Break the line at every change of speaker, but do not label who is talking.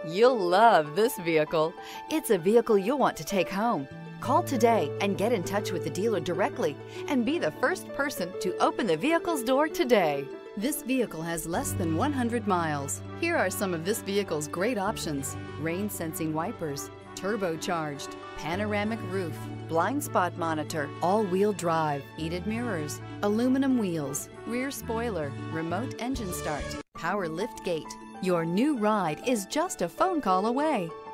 You'll love this vehicle. It's a vehicle you'll want to take home. Call today and get in touch with the dealer directly and be the first person to open the vehicle's door today. This vehicle has less than 100 miles. Here are some of this vehicle's great options: rain sensing wipers, turbocharged, panoramic roof, blind spot monitor, all-wheel drive, heated mirrors, aluminum wheels, rear spoiler, remote engine start, power lift gate. Your new ride is just a phone call away.